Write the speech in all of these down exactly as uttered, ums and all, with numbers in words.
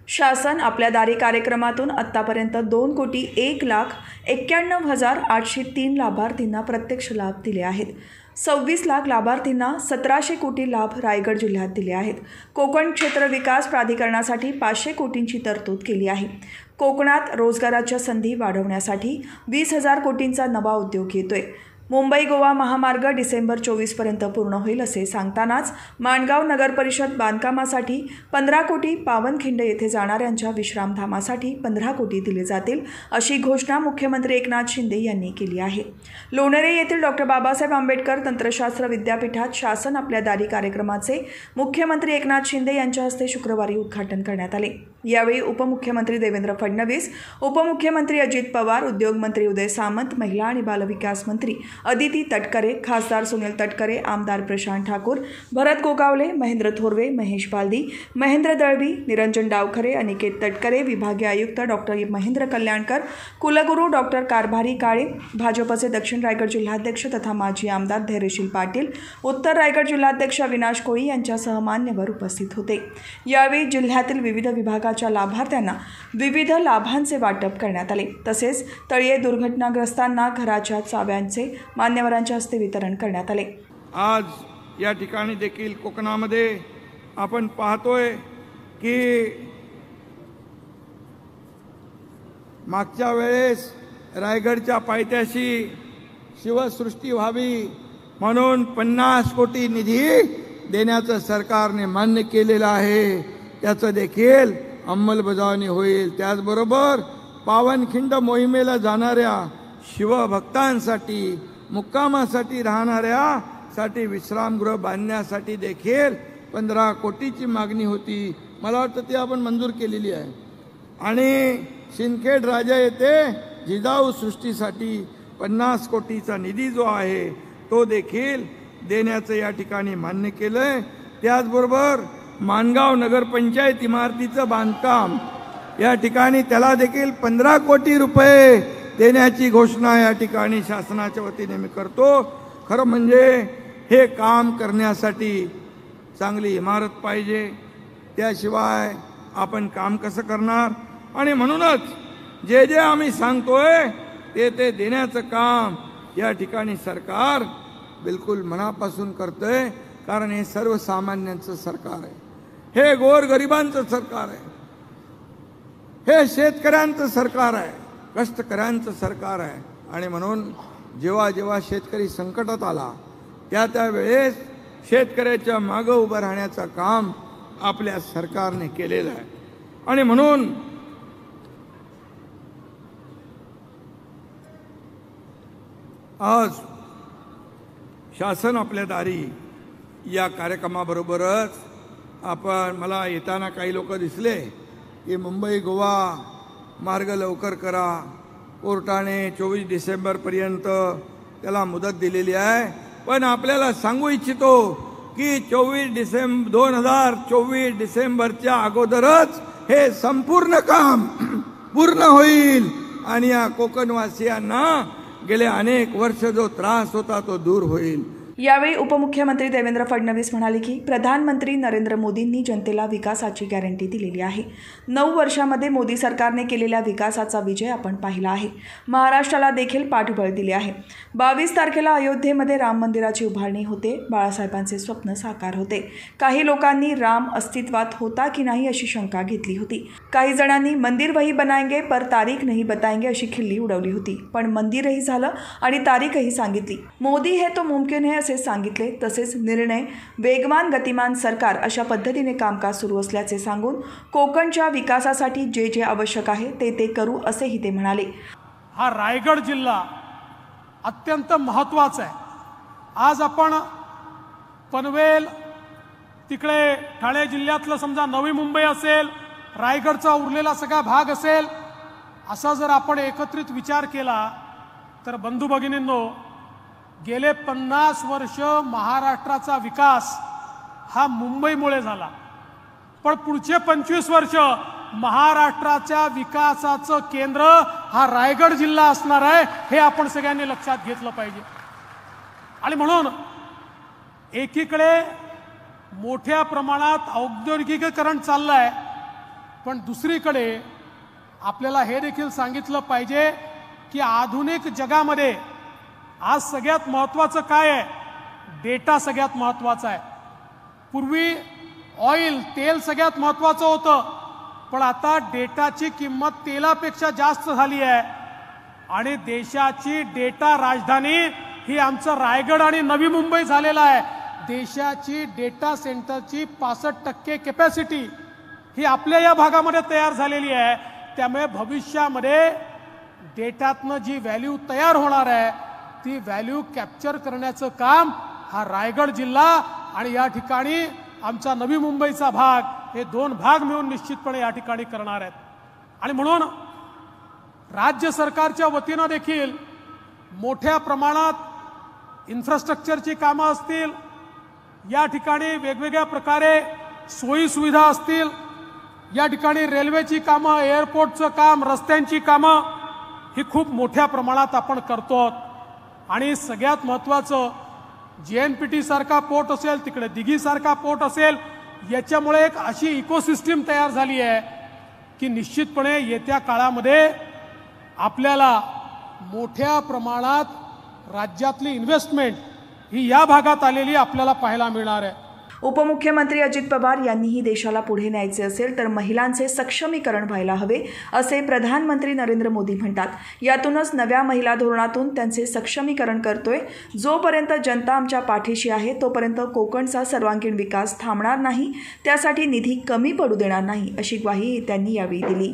शासन आपल्या दारी कार्यक्रमातून आत्तापर्यंत दोन कोटी एक लाख एक्क्याण्णव हजार आठशे तीन लाभार्थींना प्रत्यक्ष लाभ दिले आहेत. सव्वीस लाख लाभार्थींना सतराशे कोटी लाभ रायगड जिल्ह्यात दिले आहेत. कोकण क्षेत्र विकास प्राधिकरणासाठी पाचशे कोटींची तरतूद केली आहे. कोकणात रोजगाराच्या संधी वाढवण्यासाठी वीस हजार कोटींचा नवा उद्योग येतोय. मुंबई गोवा महामार्ग डिसेंबर चोवीसपर्यंत पूर्ण होईल असे सांगतानाच माणगाव नगर परिषद बांधकामासाठी पंधरा कोटी, पावनखिंड येथे जाणाऱ्यांच्या विश्रामधामासाठी पंधरा कोटी दिले जातील अशी घोषणा मुख्यमंत्री एकनाथ शिंदे यांनी केली आहे. लोणेरे येथील डॉक्टर बाबासाहेब आंबेडकर तंत्रशास्त्र विद्यापीठात शासन आपल्या दारी कार्यक्रमाचे मुख्यमंत्री एकनाथ शिंदे यांच्या हस्ते शुक्रवारी उद्घाटन करण्यात आले. यावेळी उपमुख्यमंत्री देवेंद्र फडणवीस, उपमुख्यमंत्री अजित पवार, उद्योगमंत्री उदय सामंत, महिला आणि बालविकास मंत्री अदिती तटकरे, खासदार सुनील तटकरे, आमदार प्रशांत ठाकूर, भरत गोगावले, महेंद्र थोरवे, महेश बालदी, महेंद्र दळवी, निरंजन डावखरे, अनिकेत तटकरे, विभागीय आयुक्त डॉक्टर महेंद्र कल्याणकर, कुलगुरू डॉक्टर कारभारी काळे, भाजपचे दक्षिण रायगड जिल्हाध्यक्ष तथा माजी आमदार धैर्यशील पाटील, उत्तर रायगड जिल्हाध्यक्ष अविनाश कोळी यांच्यासह मान्यवर उपस्थित होते. यावेळी जिल्ह्यातील विविध विभागाच्या लाभार्थ्यांना विविध लाभांचे वाटप करण्यात आले. तसेच तळीये दुर्घटनाग्रस्तांना घराच्या चाव्यांचे मान्यवरांच्या हस्ते वितरण करण्यात आले. आज या ठिकाणी देखील कोकणामध्ये आपण पाहतोय की मागच्या वेळेस रायगडच्या पायथ्याशी शिवसृष्टी व्हावी म्हणून पन्नास कोटी निधी देण्याचं सरकारने मान्य केलेलं आहे. त्याचं देखील अंमलबजावणी होईल. त्याचबरोबर पावनखिंड मोहिमेला जाणाऱ्या शिवभक्तांसाठी, मुक्कामासाठी राहणाऱ्या साठी विश्रामगृह बांधण्यासाठी देखील पंधरा कोटीची मागणी होती. मला वाटतं ती आपण मंजूर केलेली आहे. आणि सिंदखेड राजा येथे जिजाऊ सृष्टीसाठी पन्नास कोटीचा निधी जो आहे तो देखील देण्याचं या ठिकाणी मान्य केलंय. त्याचबरोबर माणगाव नगरपंचायत इमारतीचं बांधकाम या ठिकाणी त्याला देखील पंधरा कोटी रुपये देण्याची घोषणा या ठिकाणी शासनाच्या वतीने मी करतो. खरं म्हणजे हे काम करण्यासाठी चांगली इमारत पाहिजे, त्याशिवाय आपण काम कसं करणार. आणि म्हणूनच जे जे आम्ही सांगतोय ते ते देण्याचं काम या ठिकाणी सरकार बिलकुल मनापासून करतंय. कारण हे सर्वसामान्यांचं सरकार आहे, हे गोरगरिबांचं सरकार आहे, हे शेतकऱ्यांचं सरकार आहे, कष्टकऱ्यांचं सरकार आहे. आणि म्हणून जेव्हा जेव्हा शेतकरी संकटात आला त्या त्यावेळेस शेतकऱ्याच्या मागं उभं राहण्याचं काम आपल्या सरकारने केलेलं आहे. आणि म्हणून आज शासन आपल्या दारी या कार्यक्रमाबरोबरच आपण, मला येताना काही लोक दिसले की मुंबई गोवा मार्ग लवकर करा, कोर्टाने चोवीस डिसेंबरपर्यंत त्याला मुदत दिलेली आहे. पण आपल्याला सांगू इच्छितो की चोवीस डिसेंबर दोन हजार चोवीस डिसेंबरच्या अगोदरच हे संपूर्ण काम पूर्ण होईल आणि या कोकणवासियांना गेले अनेक वर्ष जो त्रास होता तो दूर होईल. यावेळी उपमुख्यमंत्री देवेंद्र फडणवीस म्हणाले की प्रधानमंत्री नरेंद्र मोदींनी जनतेला विकासाची गॅरंटी दिलेली आहे. नऊ वर्षामध्ये मोदी सरकारने केलेल्या विकासाचा विजय आपण पाहिला आहे. महाराष्ट्राला देखील पाठबळ दिले आहे. बावीस तारखेला अयोध्येमध्ये राम मंदिराची उभारणी होते. बाळासाहेबांचे स्वप्न साकार होते. काही लोकांनी राम अस्तित्वात होता की नाही अशी शंका घेतली होती. काही जणांनी मंदिर वही बनाएंगे पर तारीख नहीं बताएंगे अशी खिल्ली उडवली होती. पण मंदिरही झालं आणि तारीखही सांगितली. मोदी है तो मुमकिन है सांगितले. तसेच निर्णय वेगवान गतिमान सरकार अशा पद्धतीने कामकाज सुरू असल्याचे सांगून कोकणच्या विकासासाठी जे जे आवश्यक आहे ते ते करू असेही ते म्हणाले. हा रायगड जिल्हा अत्यंत महत्त्वाचा आहे. आज आपण पनवेल, तिकडे ठाणे जिल्ह्यातलं समजा नवी मुंबई असेल, रायगडचा उरलेला सगळा भाग असेल, असा जर आपण एकत्रित विचार केला तर बंधू भगिनींनो, गेले पन्नास वर्ष महाराष्ट्राचा विकास हा मुंबईमुळे झाला. पण पुढचे पंचवीस वर्ष महाराष्ट्राच्या विकासाचं केंद्र हा रायगड जिल्हा असणार आहे, हे आपण सगळ्यांनी लक्षात घेतलं पाहिजे. आणि म्हणून एकीकडे मोठ्या प्रमाणात औद्योगिकीकरण चाललंय, पण दुसरीकडे आपल्याला हे देखील सांगितलं पाहिजे की आधुनिक जगामध्ये आज सगळ्यात महत्त्वाचं काय आहे? डेटा सगळ्यात महत्त्वाचा आहे. पूर्वी ऑइल तेल सगळ्यात महत्त्वाचं होतं, पण आता डेटाची किंमत तेलापेक्षा जास्त झाली आहे आणि देशाची डेटा राजधानी ही आमचं रायगड आणि नवी मुंबई झालेला आहे. देशाची डेटा सेंटरची पासष्ट टक्के कॅपॅसिटी ही आपल्या या भागामध्ये तयार झालेली आहे. त्यामुळे भविष्यामध्ये डेटातनं जी व्हॅल्यू तयार होणार आहे ती व्हॅल्यू कॅप्चर करण्याचं काम हा रायगड जिल्हा आणि या ठिकाणी आमचा नवी मुंबईचा भाग हे दोन भाग मिळून निश्चितपणे या ठिकाणी करणार आहेत. आणि म्हणून राज्य सरकारच्या वतीनं देखील मोठ्या प्रमाणात इन्फ्रास्ट्रक्चरची कामं असतील, या ठिकाणी वेगवेगळ्या प्रकारे सोयी सुविधा असतील, या ठिकाणी रेल्वेची कामं, एअरपोर्टचं काम, रस्त्यांची कामं ही खूप मोठ्या प्रमाणात आपण करतो. आणि सगळ्यात महत्त्वाचं जी एन पी टी सारखा पोर्ट असेल, तिकडे दिघी सारखा पोर्ट असेल, याच्यामुळे एक अशी इकोसिस्टीम तयार झाली आहे की निश्चितपणे येत्या काळामध्ये आपल्याला मोठ्या प्रमाणात राज्यातली इन्व्हेस्टमेंट ही या भागात आलेली आपल्याला पाहायला मिळणार आहे. उपमुख्यमंत्री अजित पवार यांनीही देशाला पुढे न्यायचे असेल तर महिलांचे सक्षमीकरण व्हायला हवे असे प्रधानमंत्री नरेंद्र मोदी म्हणतात. यातूनच नव्या महिला धोरणातून त्यांचे सक्षमीकरण करतोय. जोपर्यंत जनता आमच्या पाठीशी आहे तोपर्यंत कोकणचा सर्वांगीण विकास थांबणार नाही, त्यासाठी निधी कमी पडू देणार नाही अशी ग्वाही त्यांनी यावेळी दिली.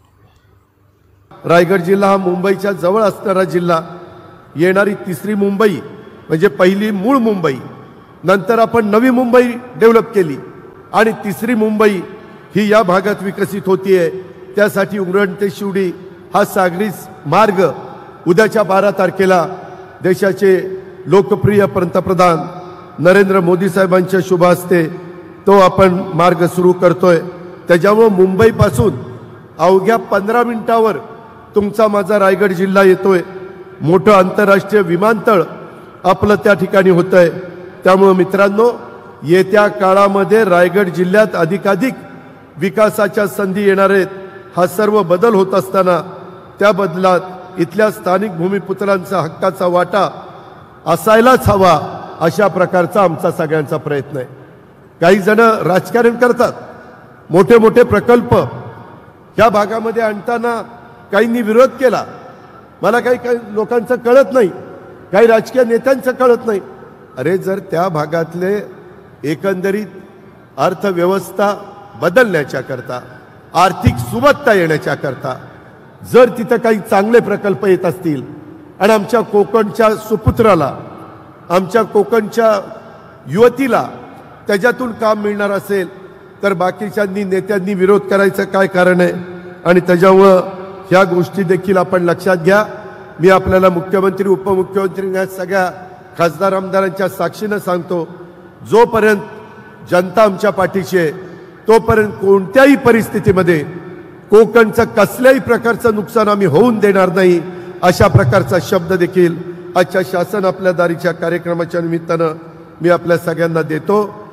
रायगड जिल्हा हा मुंबईच्या जवळ असणारा जिल्हा, येणारी तिसरी मुंबई म्हणजे पहिली मूळ मुंबई, नंतर आपण नवी मुंबई डेव्हलप केली आणि तिसरी मुंबई ही या भागात विकसित होतीये. त्यासाठी उरण ते शिवडी हा सागरी मार्ग उद्याच्या बारा तारखेला देशाचे लोकप्रिय पंतप्रधान नरेंद्र मोदी साहेबांच्या शुभ हस्ते तो आपण मार्ग सुरू करतोय. त्याच्यामुळे मुंबईपासून अवघ्या पंधरा मिनिटावर तुमचा माझा रायगड जिल्हा येतोय. मोठं आंतरराष्ट्रीय विमानतळ आपलं त्या ठिकाणी होतंय. त्यामुळे मित्रांनो, येत्या काळामध्ये रायगड जिल्ह्यात अधिकाधिक विकासाच्या संधी येणार आहेत. हा सर्व बदल होत असताना त्या बदलात इथल्या स्थानिक भूमिपुत्रांचा हक्काचा वाटा असायलाच हवा, अशा प्रकारचा आमचा सगळ्यांचा प्रयत्न आहे. काही जण राजकारण करतात, मोठे मोठे प्रकल्प ह्या भागामध्ये आणताना काहींनी विरोध केला. मला काही काही लोकांचं कळत नाही, काही राजकीय नेत्यांचं कळत नाही. अरे, जर त्या भागातले एकंदरीत अर्थव्यवस्था बदलण्याच्या करता, आर्थिक सुबत्ता येण्याच्या करता जर तिथं काही चांगले प्रकल्प येत असतील आणि आमच्या कोकणच्या सुपुत्राला, आमच्या कोकणच्या युवतीला त्याच्यातून काम मिळणार असेल तर बाकीच्यांनी नेत्यांनी विरोध करायचं काय कारण आहे? आणि त्याच्यामुळं ह्या गोष्टी देखील आपण लक्षात घ्या. मी आपल्याला मुख्यमंत्री, उपमुख्यमंत्री या सगळ्या खासदार आमदारांच्या साक्षीनं सांगतो, जोपर्यंत जनता आमच्या पाठीशी आहे तोपर्यंत कोणत्याही परिस्थितीमध्ये कोकणचं कसल्याही प्रकारचं नुकसान आम्ही होऊन देणार नाही, अशा प्रकारचा शब्द देखील आजच्या शासन आपल्या दारीच्या कार्यक्रमाच्या निमित्तानं मी आपल्या सगळ्यांना देतो.